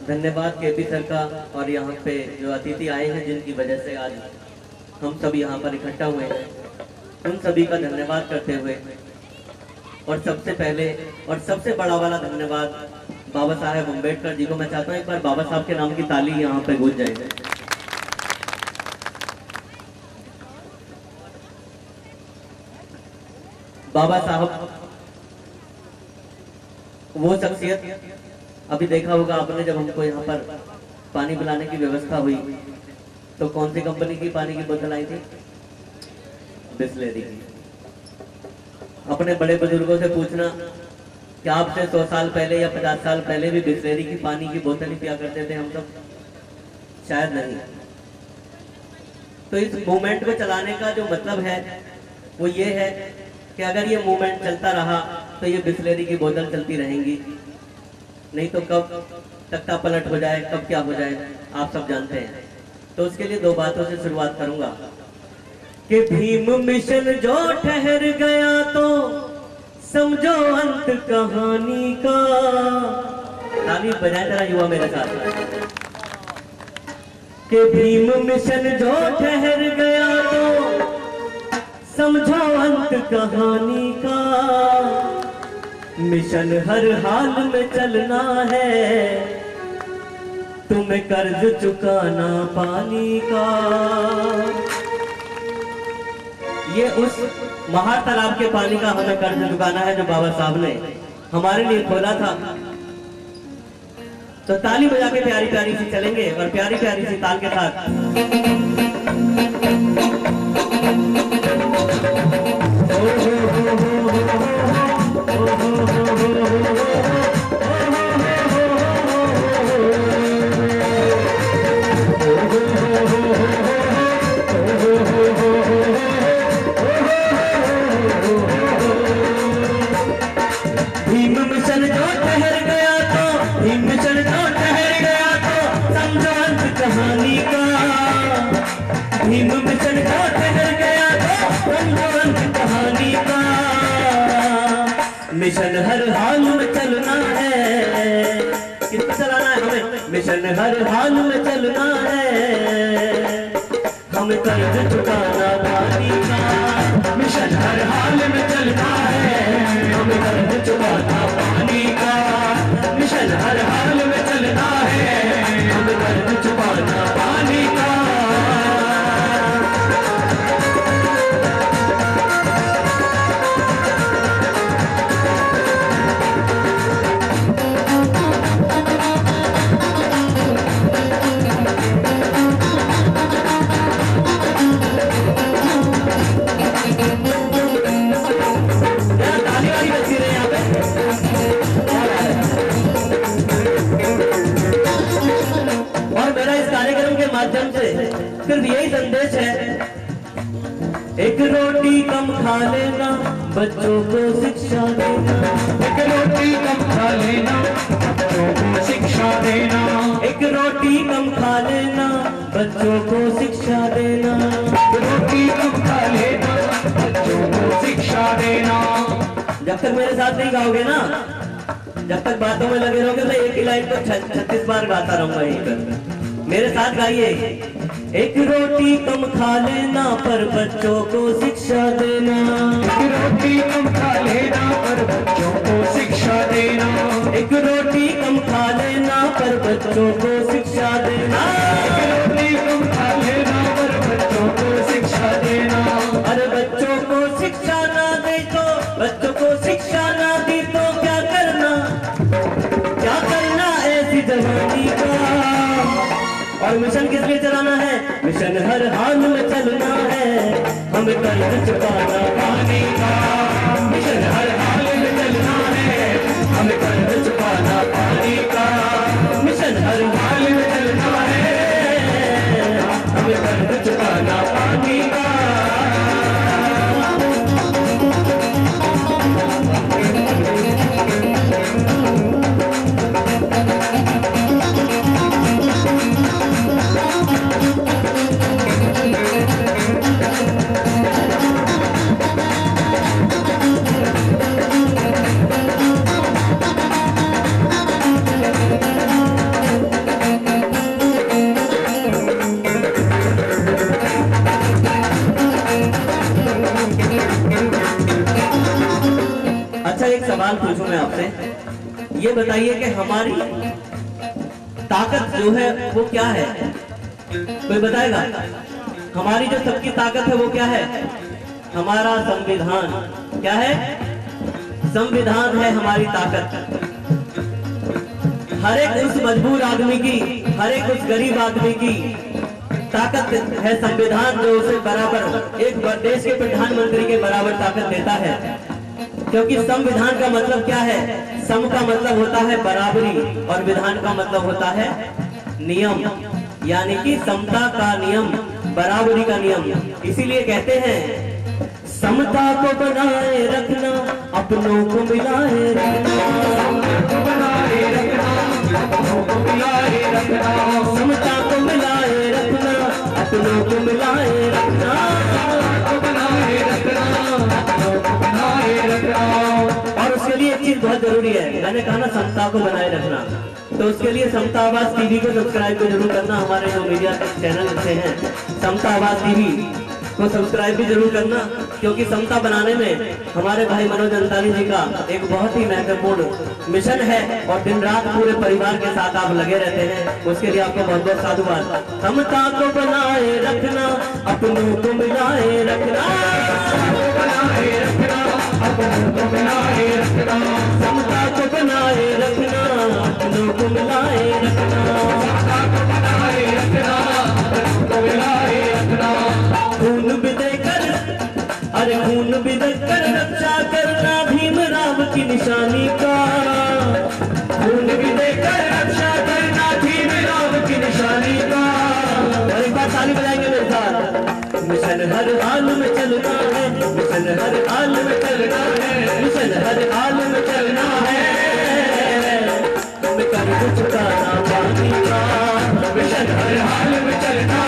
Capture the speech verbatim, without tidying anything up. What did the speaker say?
धन्यवाद KP sir का और यहाँ पे जो अतिथि आए हैं जिनकी वजह से आज हम सब यहाँ पर इकट्ठा हुए हैं, उन सभी का धन्यवाद करते हुए और सबसे पहले और सबसे बड़ा वाला धन्यवाद बाबा साहेब अम्बेडकर जी को मैं चाहता हूँ एक बार बाबा साहब के नाम की ताली यहाँ पे गूंज जाए। बाबा साहब वो शख्सियत, अभी देखा होगा आपने जब हमको यहाँ पर पानी पिलाने की व्यवस्था हुई तो कौन सी कंपनी की पानी की बोतल आई थी? बिस्लेरी की। अपने बड़े बुजुर्गों से पूछना कि आपसे सौ साल पहले या पचास साल पहले भी बिस्लेरी की पानी की बोतल ही पिया करते थे हम सब? शायद नहीं। तो इस मूवमेंट को चलाने का जो मतलब है वो ये है कि अगर ये मूवमेंट चलता रहा तो ये बिस्लेरी की बोतल चलती रहेंगी, नहीं तो कब तख्ता पलट हो जाए, कब क्या हो जाए आप सब जानते हैं। तो उसके लिए दो बातों से शुरुआत करूंगा कि भीम मिशन जो ठहर गया तो समझो अंत कहानी का। ताली बजाए जरा युवा मेरे साथ। कि भीम मिशन जो ठहर गया तो समझो अंत कहानी का। मिशन हर हाल में चलना है, तुम्हें कर्ज चुकाना पानी का। ये उस महार तालाब के पानी का हमें कर्ज चुकाना है जो बाबा साहब ने हमारे लिए खोला था। तो ताली बजा के प्यारी प्यारी सी चलेंगे और प्यारी प्यारी सी ताल के साथ भीम मिशन जो ठहर गया तो भीम मिशन जो ठहर गया तो समझो अंत कहानी का। भीम मिशन जो ठहर गया तो समझो अंत कहानी का। मिशन हर हाल में चलना है, कितना चलाना है हमें? मिशन हर हाल में चलना है, हमें कर्ज चुकाना पानी का। मिशन हर हाल में चलना है, हमें कर्ज चुकाना पानी का। मिशन हर हाल में चलना है, हमें कर्ज चुकाना पानी का। माध्यम से सिर्फ यही संदेश है, एक रोटी कम खा लेना, बच्चों को शिक्षा देना। एक रोटी कम खा लेना, बच्चों को शिक्षा देना। एक रोटी कम खा लेना, बच्चों को शिक्षा देना। रोटी कम खा लेना, बच्चों को शिक्षा देना। जब तक मेरे साथ नहीं गाओगे ना, जब तक बातों में लगे रहोगे तो एक ही लाइन को छत्तीस बार गाता रहूंगा यहीं पर। मेरे साथ गाइए। एक रोटी कम खा लेना पर बच्चों को शिक्षा देना। एक रोटी कम खा लेना पर बच्चों को शिक्षा देना। एक रोटी कम खा लेना पर बच्चों को शिक्षा देना। एक रोटी कम खा लेना पर बच्चों को शिक्षा देना। अरे बच्चों को शिक्षा ना दे तो, बच्चों को शिक्षा ना दी तो क्या करना, क्या करना ऐसी जवानी का। और मिशन किस लिए चलाना है? मिशन हर हाल में चलना है, हमें कर्ज चुकाना पानी का। मिशन हर हाल में चलना है, हमें कर्ज चुकाना पानी का। मिशन हर हाल में चलना है, हमें कर्ज चुकाना पानी का। सवाल पूछूं मैं आपसे, ये बताइए कि हमारी ताकत जो है वो क्या है? कोई बताएगा? हमारी जो सबकी ताकत है वो क्या है? हमारा संविधान। क्या है? संविधान है हमारी ताकत। हर एक उस मजबूर आदमी की, हर एक उस गरीब आदमी की ताकत है संविधान, जो उसे बराबर एक देश के प्रधानमंत्री के बराबर ताकत देता है। क्योंकि संविधान का मतलब क्या है? सम का मतलब होता है बराबरी और विधान का मतलब होता है नियम, यानी कि समता का नियम, बराबरी का नियम। इसीलिए कहते हैं समता को बनाए रखना, अपनों को मिलाए रखना, बनाए रखना, अपनों को मिलाए रखना, समता को मिलाए रखना, अपनों को मिलाए रखना, बनाए रखना, अपनों को बनाए रखना। और उसके लिए एक चीज बहुत जरूरी है, मैंने कहा ना समता को बनाए रखना, तो उसके लिए समता आवाज टीवी को सब्सक्राइब भी जरूर करना। हमारे जो मीडिया चैनल से हैं, समता आवाज टीवी को सब्सक्राइब भी जरूर करना, क्योंकि समता बनाने में हमारे भाई मनोज अंसारी जी का एक बहुत ही महत्वपूर्ण मिशन है और दिन रात पूरे परिवार के साथ आप लगे रहते हैं। उसके लिए आपको बहुत बहुत साधुवाद। समता को बनाए रखना, अपनों को मिलाए रखना, बनाए रखना, अपनों को मिलाए रखना, समता को बनाए रखना, अपनों को मिलाए रखना, समता को बनाए रखना, अपनों को मिलाए रखना। खून भी देकर, अरे खून भी देकर रक्षा करना भीमराव की निशानी का, खून भी देकर रक्षा करना भीमराव की निशानी का। और एक बार ताली बजाएंगे मेरे साथ। मिशन हर हाल में चलना है, मिशन हर हाल में चलना है, मिशन हर हाल में चलना है, हमें कर्ज चुकाना पानी का, मिशन हर हाल में चलना